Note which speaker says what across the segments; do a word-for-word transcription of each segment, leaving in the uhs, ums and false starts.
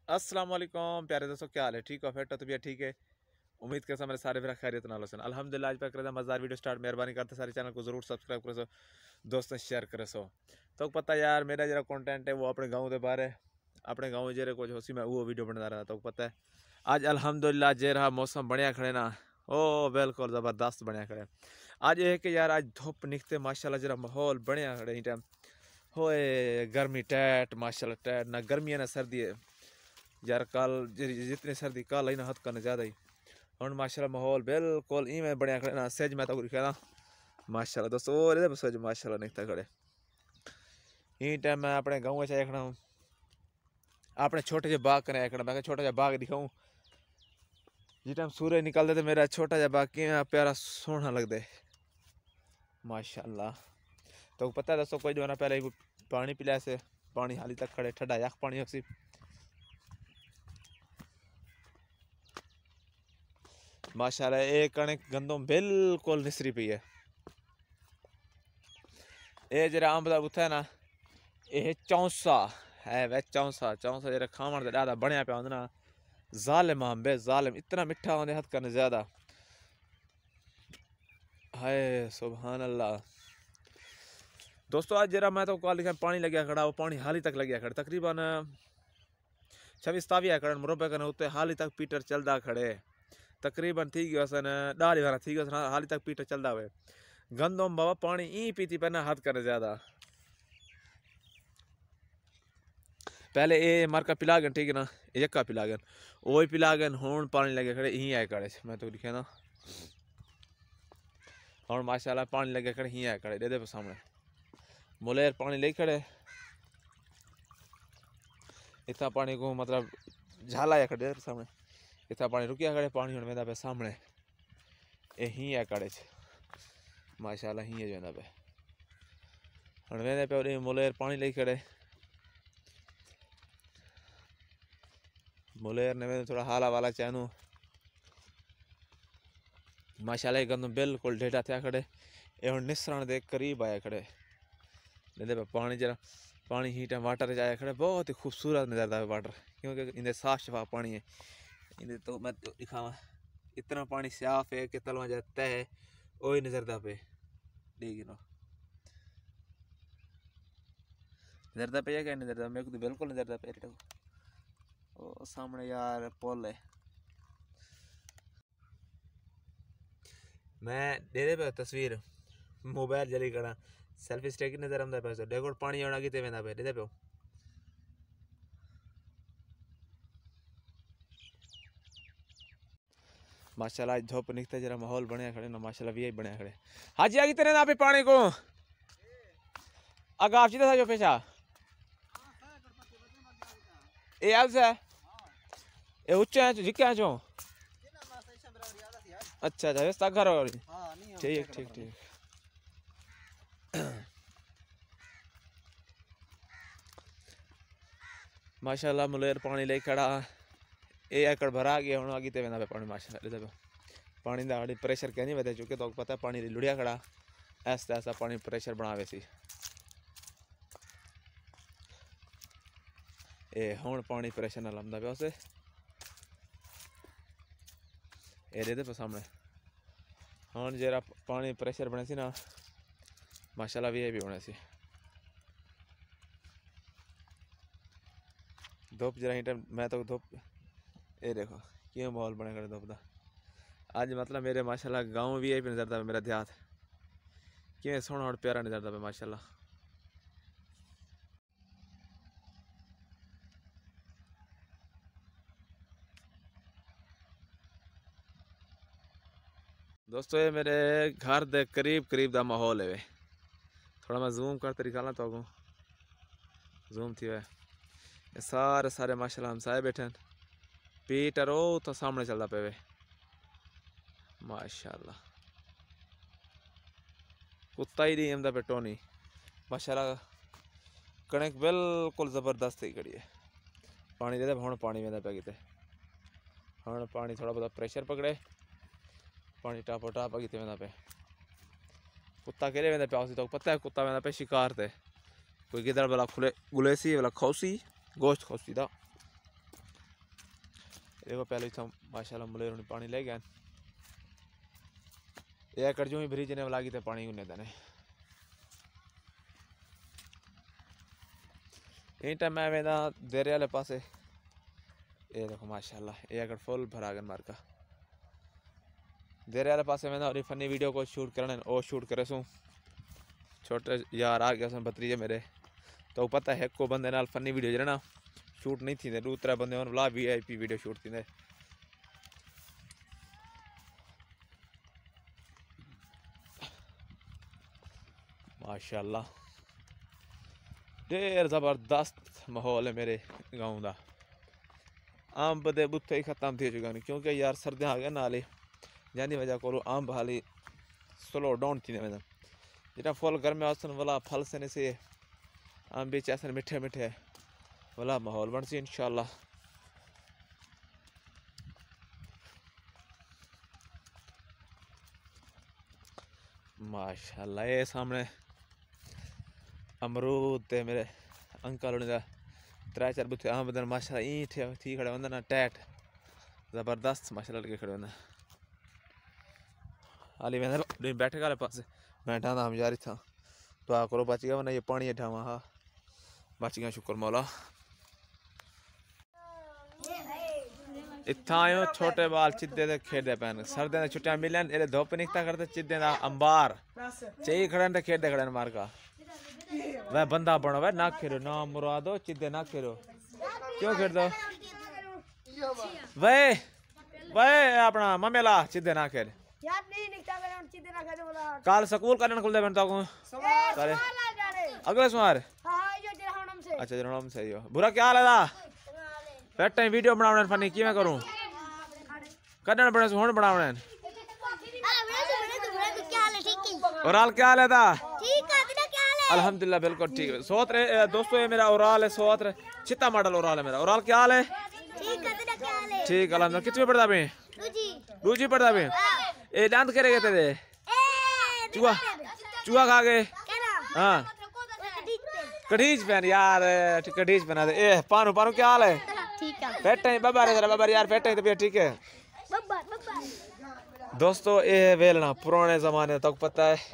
Speaker 1: अस्सलाम वालेकुम प्यारे दोस्तों, क्या हाल है? ठीक हो? फिट हो? तबीयत ठीक है? उम्मीद करता मेरे सारे फिर खैरियत नाल हुसैन अल्हम्दुलिल्लाह। आज पर मज़ेदार वीडियो स्टार्ट मेहरबानी करते सारे चैनल को जरूर सब्सक्राइब करो सो दोस्तों शेयर करो सो। तो पता यार मेरा जरा कंटेंट है वो अपने गाँव के बारे अपने गाँव जरे कुछ उसी में वो वीडियो बना रहा। तो पता है आज अल्हम्दुलिल्लाह जे रहा मौसम बढ़िया खड़े ना, ओ बिल्कुल ज़बरदस्त बढ़िया खड़े। आज ये है कि यार आज धूप निकते माशाल्लाह जरा माहौल बढ़िया खड़े टाइम होए गर्मी टैट माशाल्लाह टैट ना गर्मी है ना सर्दी है यार। कल जितनी सर्दी कल ही ना हद करने ज़्यादा ही हम माशाल्लाह माहौल बिल्कुल ई में बढ़िया खड़े ना सज मैं तो कहना माशाल्लाह दोस्तों और इधर सज माशाल्लाह निकता खड़े। ई टाइम मैं अपने गाँव से खड़ा हूँ अपने छोटे से बाग कने खड़ा। मैं छोटा सा बाग दिखाऊँ जिस टाइम सूरज निकलते तो मेरा छोटा सा बाग कि प्यारा सोहना लगता है माशाल्लाह। तो पता है दोस्तों कोई जो ना पहले पानी पिला से पानी हाली तक खड़े ठंडा यख पानी होसी माशाल्लाह। एक कणक गंदम बिल्कुल निसरी पी है। ये जरा अंब का बुथा है ना यह चौंसा है वै चौंसा चौंसा जरा खावन से ज़्यादा बनया पे होंगे ना जालिम अंब है जालिम इतना मिठा होंगे हद करने ज़्यादा हाय सुभान अल्लाह। दोस्तों आज जरा मैं तो कल लिखा पानी लग गया खड़ा वो पानी हाली तक लग गया खड़ा तकरीबन छब्बीस ताविया खड़े मुरबे कने उत्ते हाली तक पीटर चलदा खड़े तकरीबन थी गयो सन डाली वाला थी गयो सन हाली तक पीटर चलदा हुए गंदम बाबा पानी ई पीती पहना हद करे ज़्यादा। पहले ये मार्का पिलागन ठीक है ना यक्का पिलागन वही पिलागन हूँ पानी लगे खड़े यहीं आए खड़े मैं तो लिखे ना हूँ माशाल्लाह पानी लगे खड़े यहीं आए खड़े दे दे सामने मुलेर पानी ले खड़े इतना पानी को मतलब झाला या खड़े सामने इतना पानी रुकिया खड़े पानी हूँ वेंदा पे सामने यहीं आए खड़े माशाल्लाह ही जो पे हूँ वेंदे पे मुलेर पानी ले खड़े मुलेर ने थोड़ा हाला वाला चानू माशाल्लाह गंदम बिल्कुल ढेडा थे खड़े ये हम निसरण दे करीब आया खड़े पे पानी जरा पानी हीट वाटर जाया खड़े बहुत ही खूबसूरत नज़रता है वाटर क्योंकि इन्हें साफ शफाफ पानी है इन्हें तो मैं तो दिखावा इतना पानी साफ है कि तलवा जाता है वही नज़रता पे ठीक है नज़रता पे क्या नज़रता मेरे को तो बिल्कुल नज़रता पे ओ सामने यार पुल है मैं दे दे पे तस्वीर मोबाइल जली करा सेल्फी स्टिक नजर आंदा पे देखो पानी आना किते वेंदा पे दे दे पे माशाल्लाह धूप निकते जरा माहौल बढ़िया खड़े ना माशाल्लाह वी बढ़िया खड़े हाजी आगे तेरे ना पे पानी को अगा आप सीधा जो पेशा ए आज से ए ऊंचे हैं जिके हैं जो अच्छा अच्छा इस घर और ठीक ठीक ठीक माशाल्लाह मुलेर पानी ले खड़ा ए एकड़ भरा गया हूँ आगे वेंदा पे पानी माशाल्लाह पे पानी का हाड़ी प्रेशर क्या नहीं बता चुके तो पता है पानी लुड़िया खड़ा ऐसा ऐसा पानी प्रेशर बनावे सी ए हूँ पानी प्रेशर ना लंबा पे उसे ए दे पे सामने हूँ जरा पानी प्रेशर बने सी ना माशाल्लाह भी भी बने सी धूप जरा टाइम मैं तो धूप ये देखो क्यों माहौल बने खड़े धूप का आज मतलब मेरे माशाल्लाह गाँव भी भी नजरता है मेरा देहात क्यों सोहना और प्यारा नजरता है माशाल्लाह। दोस्तों ये मेरे घर दे करीब करीब का माहौल है वे थोड़ा मैं जूम करते निकालना तो आगू जूम थी वे ये सारे सारे माशाल्लाह हम साए बैठे पीटर ओ तो सामने चलता पे वे माशाल्लाह कुत्ता ही नहीं हमदा पे टोनी माशाल्लाह कणक बिल्कुल ज़बरदस्त ही खड़ी है पानी दे दे हूँ पानी वेंदा पे किते हूँ पानी थोड़ा बहुत प्रेशर पकड़े पानी टापो टाप अगी वेंदा पे कुत्ता केरे वेंदा पे तो पता है कुत्ता वेंदा पे शिकार थे कोई गिदड़ वाला खुले गुलेसी वाला खौसी गोश्त खौसी था देखो पहले इतना माशाल्लाह मुलेर पानी ले गया ये कर जो ही ब्रिज ने लागी तो पानी उन्हें देने इन टाइम मैं वेदा देरे वाले पासे ये देखो माशाल्लाह ये अगर फुल भरागन मार का देरे वाले पासे वेदा और फनी वीडियो को शूट करने और शूट करे सूँ छोटे यार आ गया भतरीजे मेरे तो पता है को बंदे नाल फनी वीडियो जरा ना शूट नहीं थी दो त्रै बंदे और ला V I P video shoot थी माशाल्लाह ढेर ज़बरदस्त माहौल है मेरे गाँव का अंब के बुत्थे ही खत्म थी चुके हैं क्योंकि यार सर्दियाँ आ गया नाले जैसी वजह को अंब हाली स्लो डाउन थी वजह जितना फुल गर्म आसन वाला फल से से अंब भी ऐसे मिठे मिठे वाला माहौल बन सी इंशाल्लाह माशाल्लाह ये सामने अमरूद ते मेरे अंकल ने त्रै चार बुत्थे अंब दन माशाल्लाह ईंट थी खड़े होंगे ना टैट ज़बरदस्त माशाल्लाह लगे खड़े होंगे हाली मैं बैठे वाले पास बैठा था हम यार था तो आ करो बच गया वरना ये पानी ढावा हा बच गया शुक्र मौला इतना आयो छोटे बाल चिद्दे दे खेडे पैन सर्दियों की छुट्टियां मिलन ये धुप निकता करते चिद्दे दा अंबार चाहिए खड़े ते खेडे खड़े मार का वह बंदा बनो वह ना खेलो ना मुरादो चिद्दे ना खेलो क्यों खेल दो वह वह अपना ममेला चिद्दे ना खेल कल स्कूल करने खुलते बनता को करे अगले सोमवार अच्छा जरूर सही हो बुरा क्या हाल है बैठ टाइम वीडियो बनाने फनी की मैं करूं करने बने हुन बनाने और हाल क्या हाल है ता ठीक है तेरा क्या हाल है अल्हम्दुलिल्लाह बिल्कुल ठीक है सोत रे दोस्तों ये मेरा ओराल है सोत रे चित्ता मॉडल ओराल है मेरा ओराल क्या हाल है ठीक है तेरा क्या हाल है ठीक अल्हम्दुलिल्लाह कितने पढ़ता बे दूजी दूजी पढ़ता बे ए दांत करेगे तेरे चूहा चूहा खा गए हां कढ़ीज पहन यार कढ़ीज पहना दे ए पानु पानु क्या हाल है ठीक है बैठे बाबा रे जरा बाबा यार बैठे तबीयत ठीक है बाबा बाबा दोस्तों ये वेलना पुराने जमाने तक पता है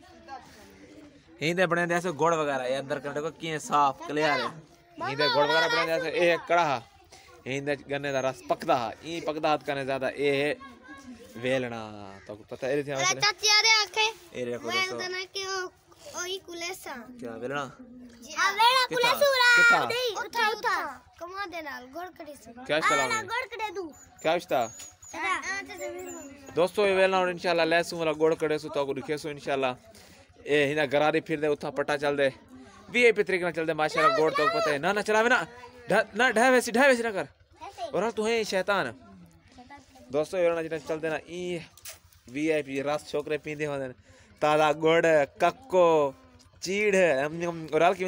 Speaker 1: इधर बने जैसे गुड़ वगैरह ये अंदर करने को किए साफ क्लियर है इधर गुड़ वगैरह बने जैसे ये कड़ा इधर गन्ने का रस पकदा ई पकदा हाथ करने ज्यादा ये है वेलना तो पता है ये चाची आ रे आके ये देखो दोस्तों ओही कुलेसा क्या वेलना आ वेलना कुलेसुरा उठा उठा कमा दे नाल गोड़ कड़े से क्या चलाओ गोड़ कड़े दू क्या इस्ता दोस्तों ये वेलना और इंशाल्लाह लेसु वाला गोड़ कड़े सु तो को दिखेसु इंशाल्लाह ए हिना गरारी फिर दे उठा पटा चल दे वीआईपी तरीके ना चल दे माशाल्लाह गोड़ तो पता है ना ना चलावे ना ना ढा वैसी ढा वैसी ना कर और तू है शैतान दोस्तों ये ना जिना चल दे ना ई वीआईपी रस छोकरे पींदे होंदे ताजा गुड़ कक्को चीड़ और हाल की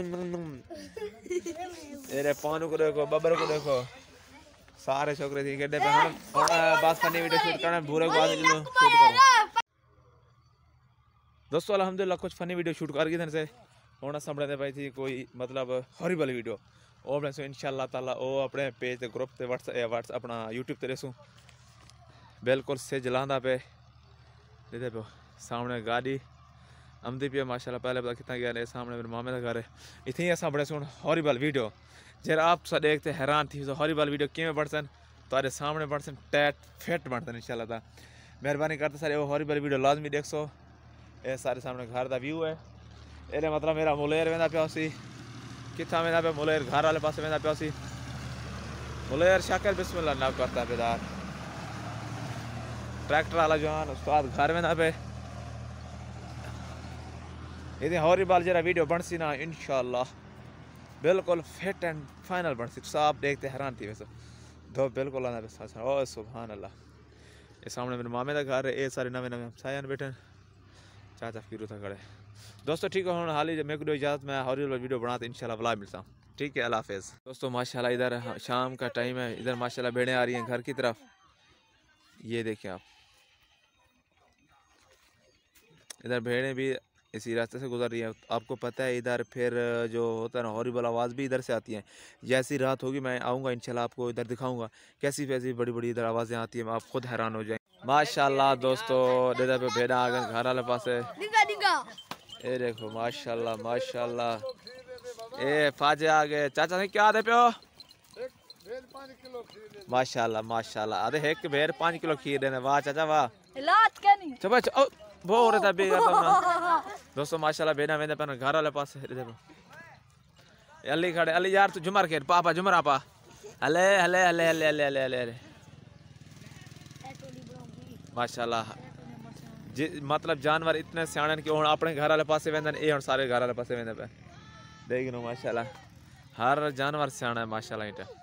Speaker 1: अरे पानू को देखो बबर को देखो सारे छोकरे थी गड्ढे पे हम बस फनी वीडियो शूट करना भूरे को बाद में शूट करो दोस्तों अल्हम्दुलिल्लाह कुछ फनी वीडियो शूट कर गए से होना समझते भाई थी कोई मतलब हॉरिबल वीडियो और मैं इंशाल्लाह ताला ओ अपने पेज ते ग्रुप ते व्हाट्सएप व्हाट्स अपना यूट्यूब ते रेसू बिल्कुल से जलांदा पे दे पे सामने गाड़ी आमदी पे माशाल्लाह पहले पता कितना गया सामने मेरे मामे का घर है इतनी असा बड़े सुन हॉरिबल वीडियो जरा आप सब देखते हैरान थी सो हॉरिबल वीडियो किमें बढ़सन तो सामने बढ़सन टैट फिट बढ़सन इंशाल्लाह ता मेहरबानी करते सारे वो हॉरिबल वीडियो लाजमी देख सो ये सारे सामने घर का व्यू है ये मतलब मेरा मुलेर वेंदा पिया सी कितना वेंदा पे मुलेर घर वाले पास वेंदा पिया सी मुलेर शाकिर बिस्मिल्लाह ना करता बेदार ट्रैक्टर वाला जवान उस्ताद घर वेंदा पे ये हॉरिबल जरा वीडियो बन सी ना इंशाल्लाह बिल्कुल फिट एंड फाइनल बन सी सब देखते हैरान थी वैसे दो बिल्कुल आना पे ओ सुभान अल्लाह ये सामने मेरे मामे का घर है ये सारे नवे नवे हमसायन बैठे चाचा फिर था खड़े दोस्तों ठीक है हम हाल ही मेरे को इजाज़त में हॉरिबल वीडियो बनाते इंशाल्लाह व्लॉग मिलता ठीक है अल्लाह हाफिज़ दोस्तों माशाल्लाह इधर शाम का टाइम है इधर माशाल्लाह भेड़ें आ रही हैं घर की तरफ ये देखिए आप इधर भेड़ें भी इसी रास्ते से गुजर रही है। आपको पता है इधर फिर जो होता है ना हॉरिबल आवाज़ भी इधर से आती है। जैसी रात होगी मैं आऊँगा इंशाल्लाह आपको इधर दिखाऊंगा कैसी कैसी बड़ी बड़ी इधर आवाज़ें आती हैं, आप खुद हैरान हो जाएंगे। माशाल्लाह दोस्तों इधर पे भेड़ा आ गए घर वाले पास। ये देखो माशाल्लाह माशाल्लाह, ए फाजे आ गए। चाचा ने क्या दे प्यो? माशाल्लाह माशाल्लाह, अरे एक भेड़ पाँच किलो खीर देने, वाह चाचा वाह। चलो चलो वो हो रहा था बेगा दोस्तों माशाल्लाह बेना वेंदे पर घर वाले पास देखो अली खड़े। अली यार तू झुमर खेर पापा झुमर आपा हले हले हले हले हले हले हले हले माशाल्लाह जी, मतलब जानवर इतने सियाणन कि हुण अपने घर वाले पासे वेंदे ए हुण सारे घर वाले पासे वेंदे पे देख नो माशाल्लाह हर जानवर सियाणा है माशाल्लाह। इटा